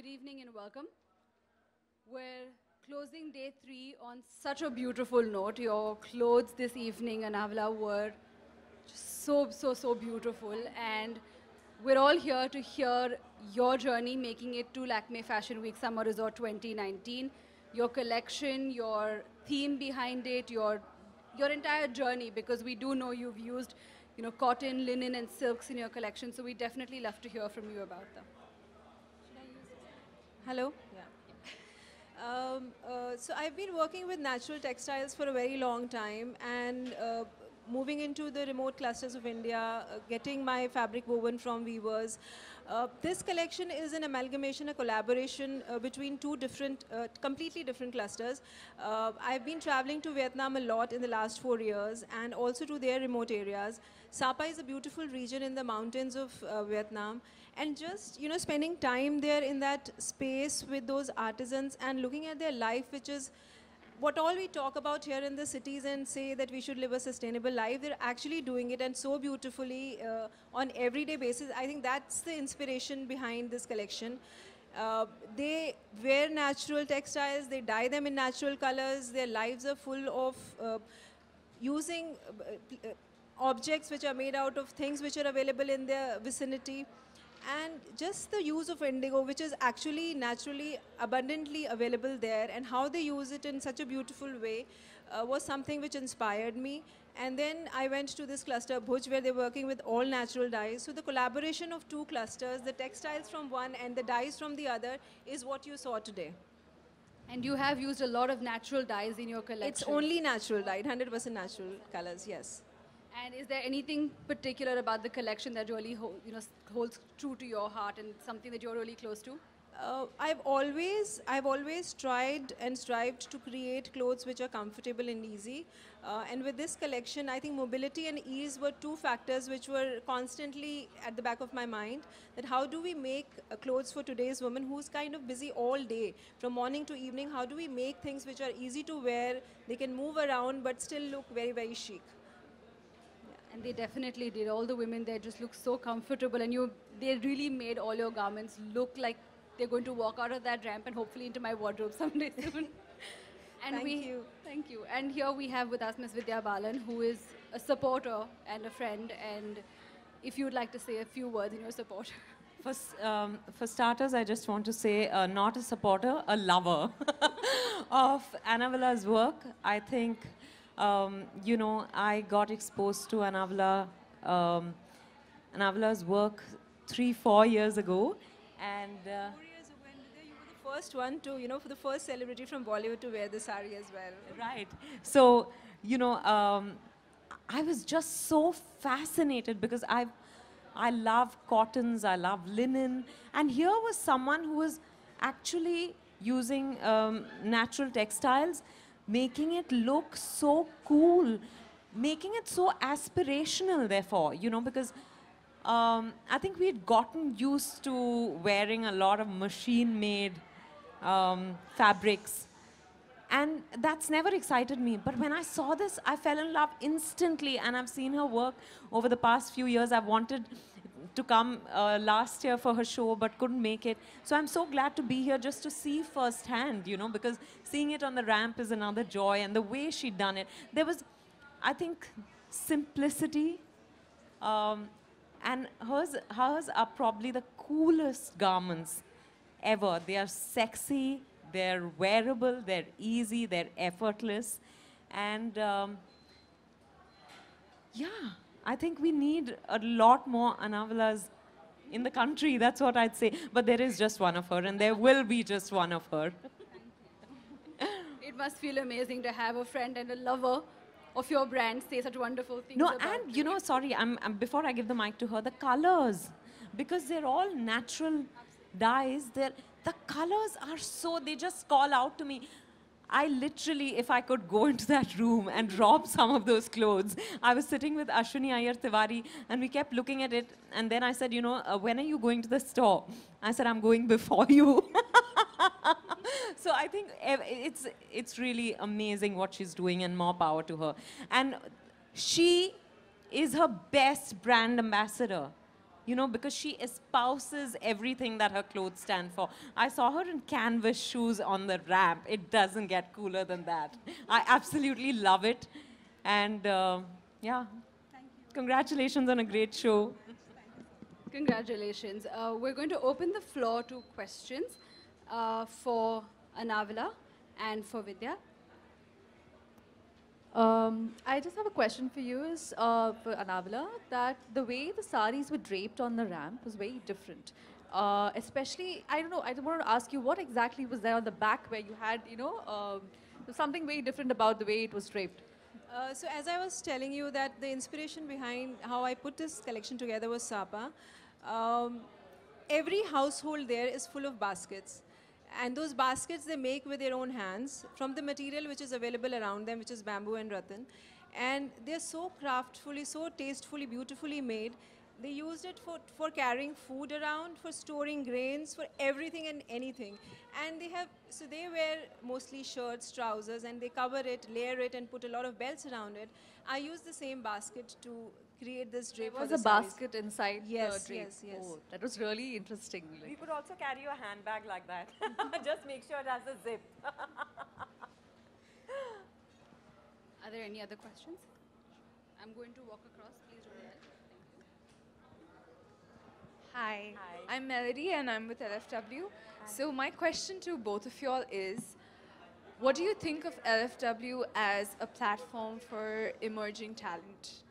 Good evening and welcome. We're closing day 3 on such a beautiful note. Your clothes this evening, Anavla, were just so beautiful. And we're all here to hear your journey making it to Lakme Fashion Week Summer Resort 2019. Your collection, your theme behind it, your entire journey, because we do know you've used cotton, linen, and silks in your collection. So we definitely love to hear from you about them. Hello. Yeah. So I've been working with natural textiles for a very long time, and moving into the remote clusters of India, getting my fabric woven from weavers. This collection is an amalgamation, a collaboration between two different, completely different clusters. I've been traveling to Vietnam a lot in the last 4 years, and also to their remote areas. Sapa is a beautiful region in the mountains of Vietnam, and just spending time there in that space with those artisans and looking at their life, which is what all we talk about here in the cities and say that we should live a sustainable life. They're actually doing it, and so beautifully on everyday basis. I think that's the inspiration behind this collection. They wear natural textiles, they dye them in natural colors. Their lives are full of using objects which are made out of things which are available in their vicinity. And just the use of indigo, which is actually naturally abundantly available there, and how they use it in such a beautiful way was something which inspired me. And then I went to this cluster, Bhuj, where they're working with all natural dyes. So the collaboration of two clusters, the textiles from one and the dyes from the other, is what you saw today. And you have used a lot of natural dyes in your collection. It's only natural dyed, 100% natural colors, yes. And is there anything particular about the collection that really holds true to your heart and something that you're really close to? I've always tried and strived to create clothes which are comfortable and easy. And with this collection, I think mobility and ease were two factors which were constantly at the back of my mind. That how do we make clothes for today's woman who's kind of busy all day, from morning to evening? How do we make things which are easy to wear, they can move around but still look very, very chic? And they definitely did. All the women there just look so comfortable, and they really made all your garments look like they're going to walk out of that ramp and hopefully into my wardrobe someday soon. And Thank you. And here we have with us Ms. Vidya Balan, who is a supporter and a friend. And if you would like to say a few words in your support. For starters, I just want to say not a supporter, a lover of Anavla's work. I think I got exposed to Anavla's work 3-4 years ago, and 4 years ago, and you were the first one to, for the first celebrity from Bollywood to wear the sari as well. Right. So, I was just so fascinated because I love cottons, I love linen, and here was someone who was actually using natural textiles, making it look so cool, making it so aspirational, therefore, because I think we had gotten used to wearing a lot of machine-made fabrics, and that's never excited me. But when I saw this, I fell in love instantly, and I've seen her work over the past few years. I've wanted to come last year for her show, but couldn't make it. So I'm so glad to be here just to see firsthand, because seeing it on the ramp is another joy, and the way she'd done it. There was, I think, simplicity, and hers are probably the coolest garments ever. They are sexy, they're wearable, they're easy, they're effortless, and yeah. I think we need a lot more Anavlas in the country. That's what I'd say. But there is just one of her, and there will be just one of her. It must feel amazing to have a friend and a lover of your brand say such wonderful things. No, about and you. sorry, before I give the mic to her, the colors, because they're all natural dyes. The colors are so, they just call out to me. I literally, if I could go into that room and rob some of those clothes. I was sitting with Ashwini Iyer Tiwari, and we kept looking at it. And then I said, when are you going to the store? I said, I'm going before you. So I think it's really amazing what she's doing, and more power to her. And she is her best brand ambassador. you know, because she espouses everything that her clothes stand for. I saw her in canvas shoes on the ramp. It doesn't get cooler than that. I absolutely love it. And yeah, congratulations on a great show. Congratulations. We're going to open the floor to questions for Anavila and for Vidya. I just have a question for you, is for Anavila, that the way the saris were draped on the ramp was very different. Especially, I don't know, I want to ask you what exactly was there on the back where you had, you know, something very different about the way it was draped. So as I was telling you that the inspiration behind how I put this collection together was Sapa. Every household there is full of baskets. And those baskets they make with their own hands from the material which is available around them, which is bamboo and rattan. And they're so craftfully, so tastefully, beautifully made. They used it for carrying food around, for storing grains, for everything and anything. And so they wear mostly shirts, trousers, and they cover it, layer it, and put a lot of belts around it. I used the same basket to create this drape There was for a the sarees. basket inside Yes, the drape. yes, yes. Oh, that was really interesting. You could also carry a handbag like that. Just make sure it has a zip. Are there any other questions? I'm going to walk across. Please go ahead. Hi. Hi. I'm Melody and I'm with LFW. So my question to both of y'all is, what do you think of LFW as a platform for emerging talent?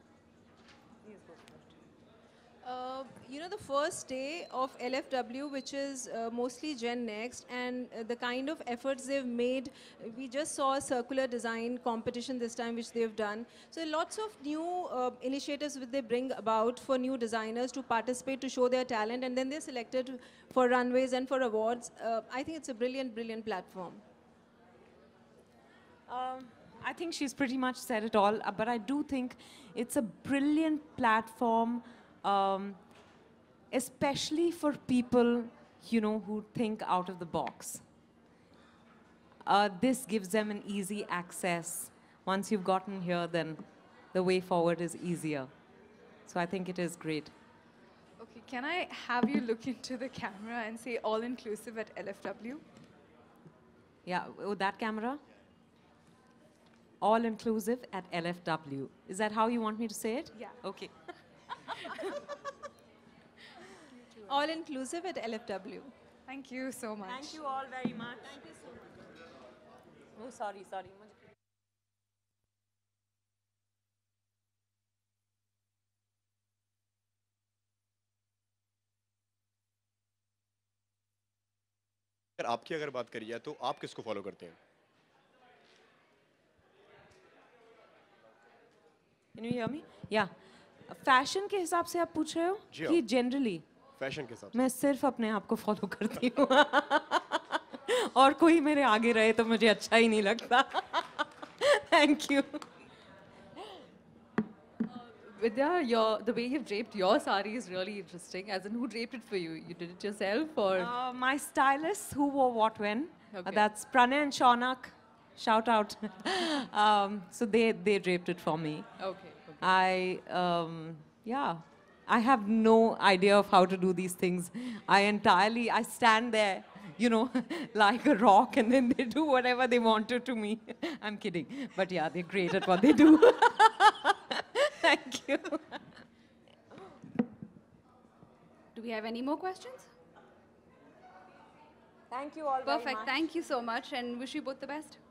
You know, the first day of LFW, which is mostly Gen Next, and the kind of efforts they've made, we just saw a circular design competition this time, which they've done. So lots of new initiatives which they bring about for new designers to participate, to show their talent, and then they're selected for runways and for awards. I think it's a brilliant, brilliant platform. I think she's pretty much said it all, but I do think it's a brilliant platform, especially for people, you know, who think out of the box. This gives them an easy access. Once you've gotten here, then the way forward is easier. So I think it is great. Okay, can I have you look into the camera and say all-inclusive at LFW? Yeah, with that camera? All inclusive at LFW. Is that how you want me to say it? Yeah. Okay. All inclusive at LFW. Thank you so much. Thank you all very much. Thank you so much. Oh, sorry. आपकी अगर बात करी जाए तो आप किसको follow करते हैं? Can you hear me? Yeah. Fashion के हिसाब से आप पूछ रहे हो जी हाँ। कि जनरली फैशन के साथ मैं सिर्फ अपने आप को फॉलो करती हूँ और कोई मेरे आगे रहे तो मुझे अच्छा ही नहीं लगता. Thank you. Vidya, the way you've draped your sari is really interesting. As in, who draped it for you? You did it yourself, or? My stylists who wore what when. Okay. That's Pranay and Shaunak. Shout out. So they draped it for me. Okay. Yeah, I have no idea of how to do these things. I stand there, you know, like a rock, and then they do whatever they wanted to me. I'm kidding. But yeah, they're great at what they do. Thank you. Do we have any more questions? Thank you all Perfect. Thank you so much and wish you both the best.